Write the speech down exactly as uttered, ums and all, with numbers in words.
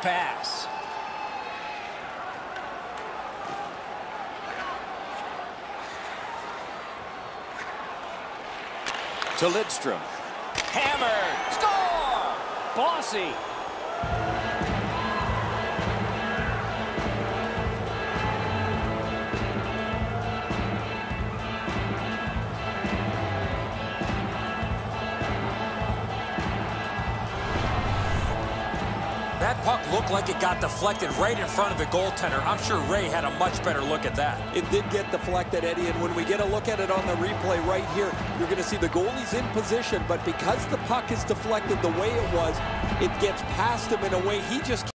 pass. To Lidstrom. Hammered. Score! Bossy. That puck looked like it got deflected right in front of the goaltender. I'm sure Ray had a much better look at that. It did get deflected, Eddie, and when we get a look at it on the replay right here, you're going to see the goalie's in position, but because the puck is deflected the way it was, it gets past him in a way he just